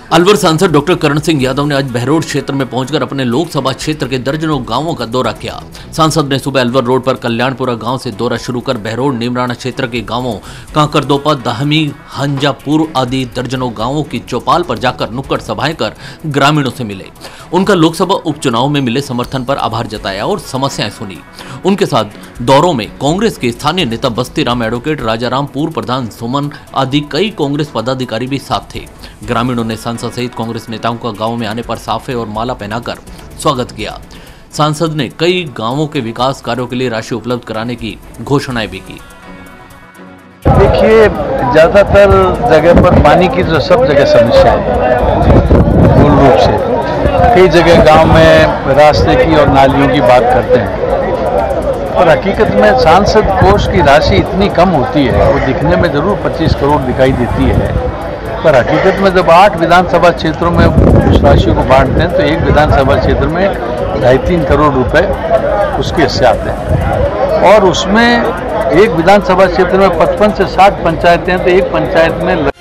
अलवर सांसद डॉक्टर करण सिंह यादव ने आज बहरोड क्षेत्र में पहुंचकर अपने लोकसभा क्षेत्र के दर्जनों गांवों का दौरा किया। सांसद ने सुबह अलवर रोड पर कल्याणपुरा गांव से दौरा शुरू कर बहरोड नीमराना क्षेत्र के गांवों कांकरदोपा, दाहमी, हंजापुर आदि दर्जनों गांवों की चौपाल पर जाकर नुक्कड़ सभाएं कर ग्रामीणों से मिले। उनका लोकसभा उपचुनाव में मिले समर्थन पर आभार जताया और समस्याएं सुनी। उनके साथ दौरों में कांग्रेस के स्थानीय नेता बस्तीराम, एडवोकेट राजाराम, पूर्व प्रधान सुमन आदि कई कांग्रेस पदाधिकारी भी साथ थे। ग्रामीणों ने सांसद सहित कांग्रेस नेताओं का गांव में आने पर साफे और माला पहनाकर स्वागत किया। सांसद ने कई गांवों के विकास कार्यों के लिए राशि उपलब्ध कराने की घोषणाएं भी की। देखिए, ज्यादातर जगह पर पानी की जो सब जगह समस्या है मूल रूप से। कई जगह गांव में रास्ते की और नालियों की बात करते हैं, पर हकीकत में सांसद कोष की राशि इतनी कम होती है। वो दिखने में जरूर 25 करोड़ दिखाई देती है, पर हकीकत में जब 8 विधानसभा क्षेत्रों में उस राशि को बांटते हैं तो एक विधानसभा क्षेत्र में 2.5-3 करोड़ रुपए उसके हिस्से आते हैं। और उसमें एक विधानसभा क्षेत्र में 55 से 60 पंचायतें हैं, तो एक पंचायत में